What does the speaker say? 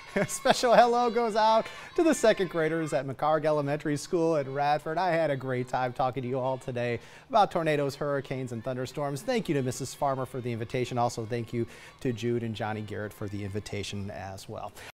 A special hello goes out to the second graders at McHarg Elementary School in Radford. I had a great time talking to you all today about tornadoes, hurricanes, and thunderstorms. Thank you to Mrs. Farmer for the invitation. Also, thank you to Jude and Johnny Garrett for the invitation as well.